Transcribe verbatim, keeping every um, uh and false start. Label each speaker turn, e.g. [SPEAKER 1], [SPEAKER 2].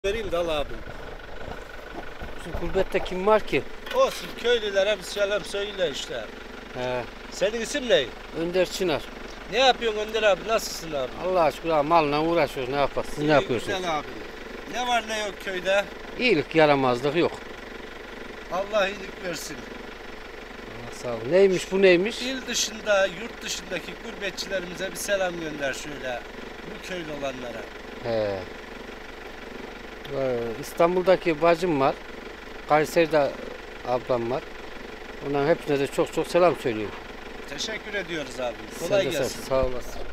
[SPEAKER 1] Vereyim de al abim.
[SPEAKER 2] Şu gurbette kim var ki?
[SPEAKER 1] Olsun, köylülere bir selam söyle işte.
[SPEAKER 2] He,
[SPEAKER 1] Senin isim ne?
[SPEAKER 2] Önder Çınar.
[SPEAKER 1] Ne yapıyorsun Önder abi? Nasılsın abi?
[SPEAKER 2] Allah aşkına malla uğraşıyoruz, ne yaparız? Siz ne
[SPEAKER 1] İyi,
[SPEAKER 2] yapıyorsunuz?
[SPEAKER 1] Güzel abi. Ne var ne yok köyde?
[SPEAKER 2] İyilik yaramazlık yok.
[SPEAKER 1] Allah iyilik versin.
[SPEAKER 2] Allah sağ ol. Neymiş bu neymiş?
[SPEAKER 1] İl dışında, yurt dışındaki gurbetçilerimize bir selam gönder şöyle. Bu köylü olanlara.
[SPEAKER 2] He. Ee, İstanbul'daki bacım var. Kayseri'de ablam var. Onların hepsine de çok çok selam söylüyorum.
[SPEAKER 1] Teşekkür ediyoruz abi.
[SPEAKER 2] Sen
[SPEAKER 1] Kolay
[SPEAKER 2] de sağ-
[SPEAKER 1] gelsin.
[SPEAKER 2] Sağ olasın.